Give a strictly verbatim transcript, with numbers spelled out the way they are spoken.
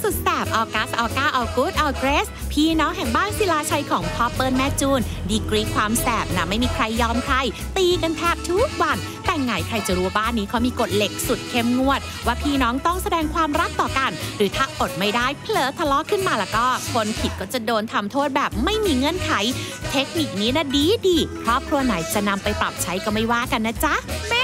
สุดแสบออกัสออก้าออกูดออเกรสพี่น้องแห่งบ้านศิลาชัยของพ่อเปิ้ลแม่จูนดีกรีความแสบนะไม่มีใครยอมใครตีกันแทบทุกวันแต่ไงใครจะรู้บ้านนี้เขามีกฎเหล็กสุดเข้มงวดว่าพี่น้องต้องแสดงความรักต่อกันหรือถ้าอดไม่ได้เผลอทะเลาะขึ้นมาแล้วก็คนผิดก็จะโดนทำโทษแบบไม่มีเงื่อนไขเทคนิคนี้นะดีดีครอบครัวไหนจะนำไปปรับใช้ก็ไม่ว่ากันนะจ๊ะแม่